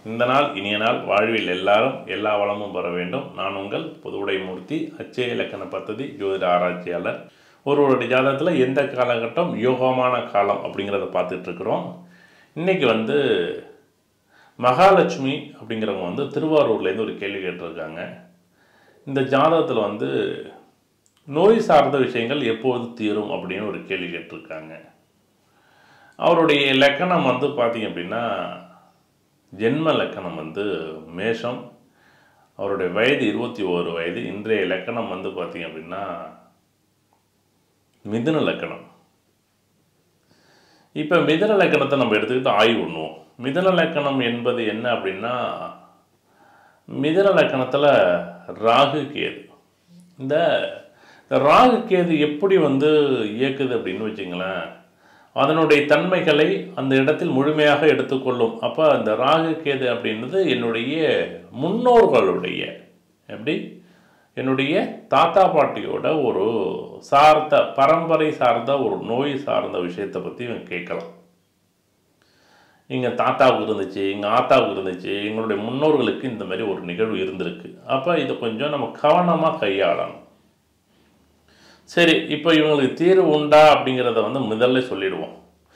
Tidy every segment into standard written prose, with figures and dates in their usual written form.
இந்த நாள் இனிய நாள், வாழ்வில் எல்லாரும் எல்லா வளமும் பெற வேண்டும். நான் உங்கள் புதுவுடை மூர்த்தி, அச்சய இலக்கண பദ്ധதி ஜோதிட ஆராய்ச்சியாளர். ஒருவருடைய ஜாதகத்தில் எந்த காலகட்டம் யோகமான காலம் அப்படிங்கிறத பார்த்துட்ருக்குறோம். இன்றைக்கி மகாலட்சுமி அப்படிங்கிறவங்க திருவாரூர்லேருந்து ஒரு கேள்வி கேட்டிருக்காங்க. இந்த ஜாதகத்தில் நோய் சார்ந்த விஷயங்கள் எப்போது தீரும் அப்படின்னு ஒரு கேள்வி கேட்டிருக்காங்க. அவருடைய லக்கணம் பார்த்திங்க அப்படின்னா ஜென்ம லக்கணம் மேஷம். அவருடைய வயது 21 வயது. இன்றைய லக்கணம் பார்த்திங்க அப்படின்னா மிதுன லக்கணம். இப்போ மிதுன லக்கணத்தை நம்ம எடுத்துக்கிட்டு ஆய்வு பண்ணுவோம். மிதுன லக்கணம் என்பது என்ன அப்படின்னா, மிதுன லக்கணத்தில் ராகு கேது. இந்த ராகு கேது எப்படி இயக்குது அப்படின்னு வச்சுங்களேன், அதனுடைய தன்மைகளை அந்த இடத்தில் முழுமையாக எடுத்துக்கொள்ளும். அப்போ அந்த ராகு கேது அப்படின்றது என்னுடைய முன்னோர்களுடைய என்னுடைய தாத்தா பாட்டியோட ஒரு சார்ந்த பரம்பரை சார்ந்த ஒரு நோய் சார்ந்த விஷயத்தை பற்றி இவங்க கேட்கலாம். எங்கள் தாத்தாவுக்கு இருந்துச்சு, எங்கள் ஆத்தாவுக்கு இருந்துச்சு, எங்களுடைய முன்னோர்களுக்கு இந்த மாதிரி ஒரு நிகழ்வு இருந்திருக்கு. அப்போ இதை கொஞ்சம் நம்ம கவனமாக கையாளணும். சரி, இப்போ இவங்களுக்கு தீர்வு உண்டா அப்படிங்கிறத முதல்ல சொல்லிடுவோம்.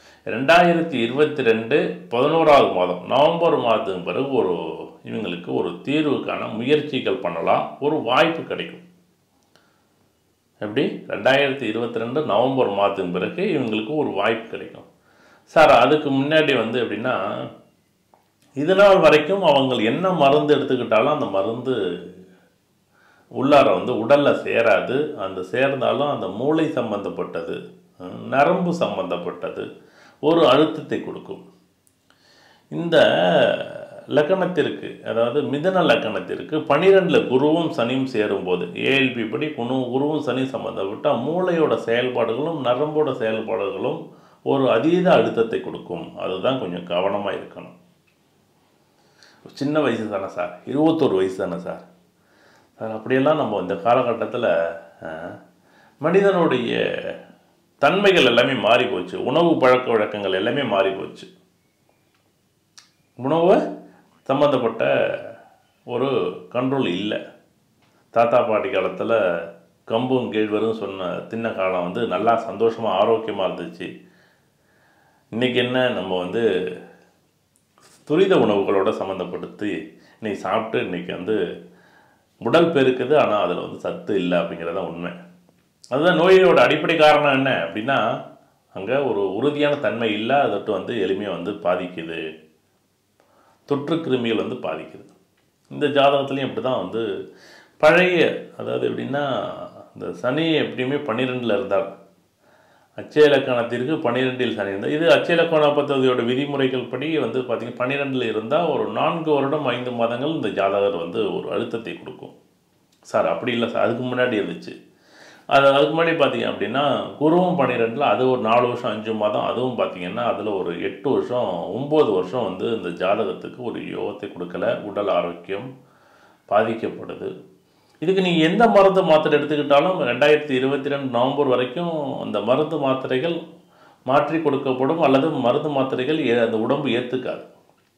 2022 11வது மாதம் நவம்பர் மாதத்துக்கு பிறகு இவங்களுக்கு ஒரு தீர்வுக்கான முயற்சிகள் பண்ணலாம், ஒரு வாய்ப்பு கிடைக்கும். எப்படி 2022 நவம்பர் மாதத்துக்கு பிறகு இவங்களுக்கு ஒரு வாய்ப்பு கிடைக்கும். சார், அதுக்கு முன்னாடி எப்படின்னா, இது நாள் வரைக்கும் அவங்க என்ன மருந்து எடுத்துக்கிட்டாலும் அந்த மருந்து உள்ளார உடலில் சேராது. அந்த சேர்ந்தாலும் அந்த மூளை சம்பந்தப்பட்டது, நரம்பு சம்பந்தப்பட்டது ஒரு அழுத்தத்தை கொடுக்கும். இந்த லக்கணத்திற்கு, அதாவது மிதுன லக்கணத்திற்கு 12 குருவும் சனியும் சேரும்போது, ஏஎல்பி படி குருவும் சனி சம்பந்தப்பட்டால் மூளையோட செயல்பாடுகளும் நரம்போட செயல்பாடுகளும் ஒரு அதீத அழுத்தத்தை கொடுக்கும். அதுதான் கொஞ்சம் கவனமாக இருக்கணும். சின்ன வயசு தானே சார், 21 வயசு தானே சார். அப்படியெல்லாம் நம்ம இந்த காலகட்டத்தில் மனிதனுடைய தன்மைகள் எல்லாமே மாறி போச்சு. உணவு பழக்க வழக்கங்கள் எல்லாமே மாறி போச்சு. உணவு சம்மந்தப்பட்ட ஒரு கண்ட்ரோல் இல்லை. தாத்தா பாட்டி காலத்தில் கம்பும் கேழ்வரும் சொன்ன தின்ன காலம் நல்லா சந்தோஷமாக ஆரோக்கியமாக இருந்துச்சு. இன்றைக்கி என்ன, நம்ம துரித உணவுகளோடு சம்மந்தப்படுத்தி இன்றைக்கி சாப்பிட்டு இன்றைக்கி உடல் பெருக்குது, ஆனால் அதில் சத்து இல்லை அப்படிங்கிறத உண்மை. அதுதான் நோயோட அடிப்படை காரணம் என்ன அப்படின்னா, அங்கே ஒரு உறுதியான தன்மை இல்லை. அதற்கு எளிமையாக பாதிக்குது, தொற்று கிருமிகள் பாதிக்குது. இந்த ஜாதகத்துலேயும் அப்படி தான் பழைய, அதாவது எப்படின்னா, இந்த சனி எப்படியுமே 12ல் இருந்தால், அச்சய இலக்கணத்திற்கு 12ல் சனி இருந்தால், இது அச்சய இலக்கண பദ്ധதியோட விதிமுறைகள் படி பார்த்திங்கன்னா 12ல் இருந்தால் ஒரு 4 வருடம் 5 மாதங்கள் இந்த ஜாதகர் ஒரு அழுத்தத்தை கொடுக்கும். சார் அப்படி இல்லை சார், அதுக்கு முன்னாடி இருந்துச்சு. அதுக்கு முன்னாடி பார்த்திங்க அப்படின்னா குருவும் 12ல், அது ஒரு 4 வருஷம் 5 மாதம். அதுவும் பார்த்திங்கன்னா அதில் ஒரு 8 வருஷம் 9 வருஷம் இந்த ஜாதகத்துக்கு ஒரு யோகத்தை கொடுக்கல. உடல் ஆரோக்கியம் பாதிக்கப்படுது. இதுக்கு நீங்கள் எந்த மருந்து மாத்திரை எடுத்துக்கிட்டாலும் 2022 நவம்பர் வரைக்கும் அந்த மருந்து மாத்திரைகள் மாற்றி கொடுக்கப்படும், அல்லது மருந்து மாத்திரைகள் அந்த உடம்பு ஏற்றுக்காது.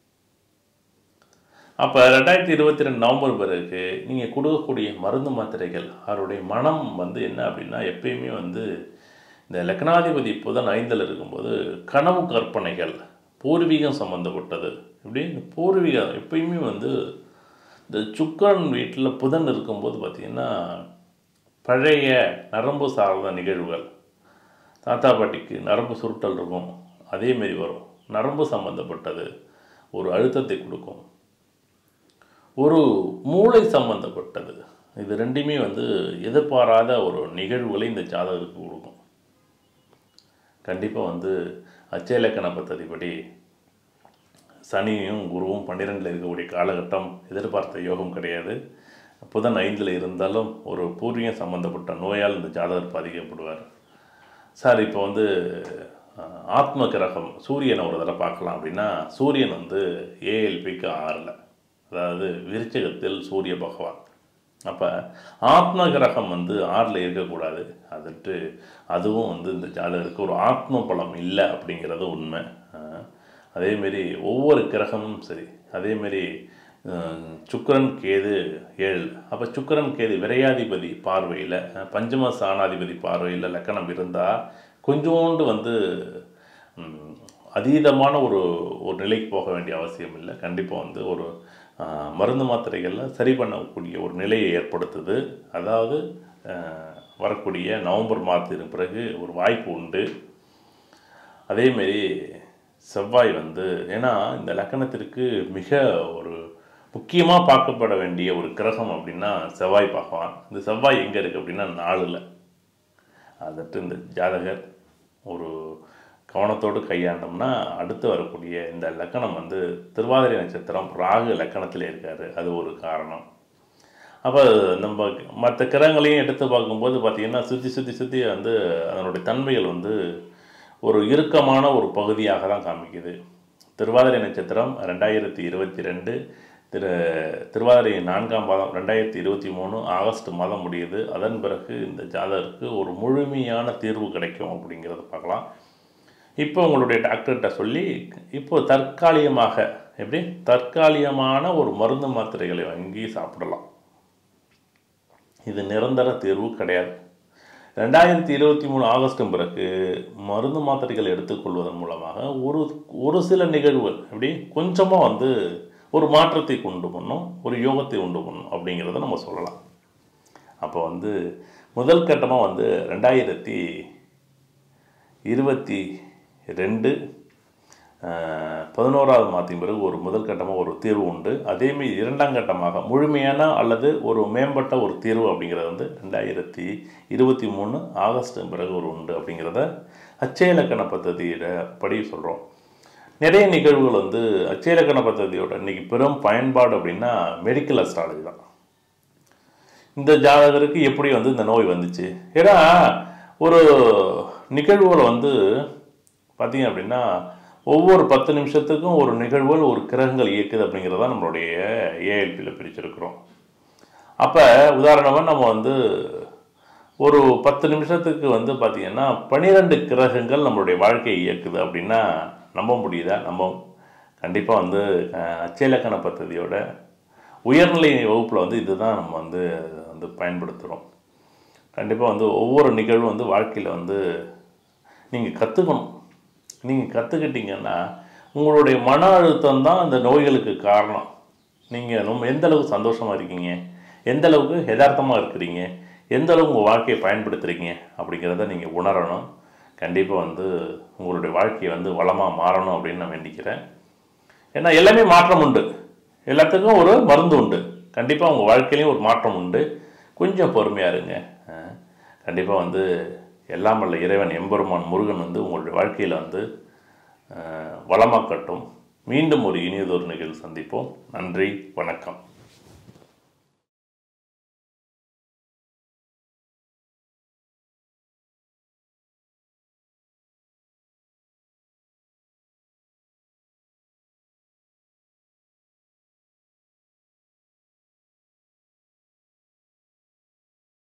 அப்போ 2022 நவம்பர் பிறகு நீங்கள் கொடுக்கக்கூடிய மருந்து மாத்திரைகள் அவருடைய மனம் என்ன அப்படின்னா, எப்பயுமே இந்த லக்னாதிபதி புதன் 5ல் இருக்கும்போது கனவு கற்பனைகள், பூர்வீகம் சம்மந்தப்பட்டது. இப்படி இந்த பூர்வீகம் எப்பயுமே இந்த சுக்கிரன் வீட்டில் புதன் இருக்கும்போது பார்த்திங்கன்னா பழைய நரம்பு சார்ந்த நிகழ்வுகள், தாத்தா பாட்டிக்கு நரம்பு சுருட்டல் இருக்கும், அதேமாரி வரும். நரம்பு சம்மந்தப்பட்டது ஒரு அழுத்தத்தை கொடுக்கும். ஒரு மூளை சம்பந்தப்பட்டது, இது ரெண்டுமே எதிர்பாராத ஒரு நிகழ்வுகளை இந்த ஜாதகத்துக்கு கொடுக்கும். கண்டிப்பாக அச்சய இலக்கண பദ്ധதிப்படி சனியும் குருவும் 12ல் இருக்கக்கூடிய காலகட்டம் எதிர்பார்த்த யோகம் கிடையாது. புதன் 5ல் இருந்தாலும் ஒரு பூர்வீகம் சம்பந்தப்பட்ட நோயால் இந்த ஜாதகர் பாதிக்கப்படுவார். சார், இப்போ ஆத்ம கிரகம் சூரியனை ஒரு தடவை பார்க்கலாம் அப்படின்னா, சூரியன் ஏஎல்பிக்கு 6ல், அதாவது விருச்சிகத்தில் சூரிய பகவான். அப்போ ஆத்ம கிரகம் 6ல் இருக்கக்கூடாது. அதுவும் இந்த ஜாதகருக்கு ஒரு ஆத்ம பலம் இல்லை அப்படிங்கிறது உண்மை. அதேமாரி ஒவ்வொரு கிரகமும் சரி, அதேமாரி சுக்கிரன் கேது 7. அப்போ சுக்கிரன் கேது விரையாதிபதி பார்வையில் பஞ்சம ஸ்தானாதிபதி பார்வையில் லக்கணம் இருந்தால் கொஞ்சோண்டு வந்து அதீதமான ஒரு நிலைக்கு போக வேண்டிய அவசியம் இல்லை. கண்டிப்பாக வந்து ஒரு மருந்து மாத்திரைகளில் சரி பண்ணக்கூடிய ஒரு நிலையை ஏற்படுத்துது. அதாவது வரக்கூடிய நவம்பர் மாதத்திற்கு பிறகு ஒரு வாய்ப்பு உண்டு. அதேமாரி செவ்வாய் வந்து ஏன்னா இந்த லக்கணத்திற்கு மிக ஒரு முக்கியமாக பார்க்கப்பட வேண்டிய ஒரு கிரகம் அப்படின்னா செவ்வாய் பகவான். இந்த செவ்வாய் எங்கே இருக்குது அப்படின்னா 4ல். அதற்கு இந்த ஜாதகர் ஒரு கவனத்தோடு கையாண்டோம்னா அடுத்து வரக்கூடிய இந்த லக்கணம் வந்து திருவாதிரை நட்சத்திரம் ராகு லக்கணத்தில் இருக்கார். அது ஒரு காரணம். அப்போ நம்ம மற்ற கிரகங்களையும் எடுத்து பார்க்கும்போது பார்த்திங்கன்னா சுற்றி வந்து அதனுடைய தன்மைகள் வந்து ஒரு இறுக்கமான ஒரு பகுதியாக தான் காமிக்குது. திருவாதிரை நட்சத்திரம் 2022, திருவாதிரை 4ஆம் மாதம் 2023 ஆகஸ்ட் மாதம் முடியுது. அதன் பிறகு இந்த ஜாதகருக்கு ஒரு முழுமையான தீர்வு கிடைக்கும் அப்படிங்கிறத பார்க்கலாம். இப்போ உங்களுடைய டாக்டர்கிட்ட சொல்லி இப்போது தற்காலிகமான ஒரு மருந்து மாத்திரைகளை வாங்கி சாப்பிடலாம். இது நிரந்தர தீர்வு கிடையாது. 2023 ஆகஸ்டும் பிறகு மருந்து மாத்திரைகள் எடுத்துக்கொள்வதன் மூலமாக ஒரு சில நிகழ்வுகள் கொஞ்சமாக வந்து ஒரு மாற்றத்தை கொண்டு பண்ணும், ஒரு யோகத்தை உண்டு பண்ணும் அப்படிங்கிறத நம்ம சொல்லலாம். அப்போ வந்து முதல் கட்டமாக வந்து 2022 11ஆவது மாதத்தின் பிறகு ஒரு முதல் கட்டமாக ஒரு தீர்வு உண்டு. அதேமாதிரி 2ஆம் கட்டமாக முழுமையான அல்லது ஒரு மேம்பட்ட ஒரு தீர்வு அப்படிங்கிறது வந்து 2023 ஆகஸ்ட் பிறகு ஒரு உண்டு அப்படிங்கிறத அச்சய இலக்கண பദ്ധதியோட படி சொல்கிறோம். நிறைய நிகழ்வுகள் வந்து அச்சய இலக்கண பദ്ധதியோட இன்றைக்கி பெரும் பயன்பாடு அப்படின்னா மெடிக்கல் அஸ்ட்ராலஜி தான். இந்த ஜாதகருக்கு எப்படி வந்து இந்த நோய் வந்துச்சு? ஏன்னா ஒரு நிகழ்வுகளை வந்து பார்த்திங்க அப்படின்னா ஒவ்வொரு 10 நிமிஷத்துக்கும் ஒரு நிகழ்வுகள் ஒரு கிரகங்கள் இயக்குது அப்படிங்கிறத நம்மளுடைய ஏஎல்பியில் பிரிச்சிருக்கிறோம். அப்போ உதாரணமாக நம்ம வந்து ஒரு 10 நிமிஷத்துக்கு வந்து பார்த்திங்கன்னா 12 கிரகங்கள் நம்மளுடைய வாழ்க்கையை இயக்குது அப்படின்னா நம்ப முடியுதா? கண்டிப்பாக வந்து அச்சய இலக்கண பദ്ധதியோட உயர்நிலை வகுப்பில் வந்து இதுதான் நம்ம வந்து பயன்படுத்துகிறோம். கண்டிப்பாக வந்து ஒவ்வொரு நிகழ்வும் வந்து வாழ்க்கையில் வந்து நீங்கள் கற்றுக்கணும். நீங்கள் கற்றுக்கிட்டீங்கன்னா உங்களுடைய மன அழுத்தம் தான் அந்த நோய்களுக்கு காரணம். நீங்கள் எந்த அளவுக்கு சந்தோஷமாக இருக்கீங்க, எந்த அளவுக்கு யதார்த்தமாக இருக்கிறீங்க, எந்த அளவுக்கு உங்கள் வாழ்க்கையை பயன்படுத்துகிறீங்க அப்படிங்கிறத நீங்கள் உணரணும். கண்டிப்பாக வந்து உங்களுடைய வாழ்க்கையை வந்து வளமாக மாறணும் அப்படின்னு நான் வேண்டிக்கிறேன். ஏன்னா எல்லாமே மாற்றம் உண்டு, எல்லாத்துக்கும் ஒரு மருந்து உண்டு. கண்டிப்பாக உங்கள் வாழ்க்கையிலையும் ஒரு மாற்றம் உண்டு. கொஞ்சம் பொறுமையாக இருங்க. கண்டிப்பாக வந்து எல்லாம் வல்ல இறைவன் எம்பெருமான் முருகன் வந்து உங்களுடைய வாழ்க்கையில் வந்து வளமாக்கட்டும். மீண்டும் ஒரு இனியதொரு நிகழ்வு சந்திப்போம். நன்றி, வணக்கம்.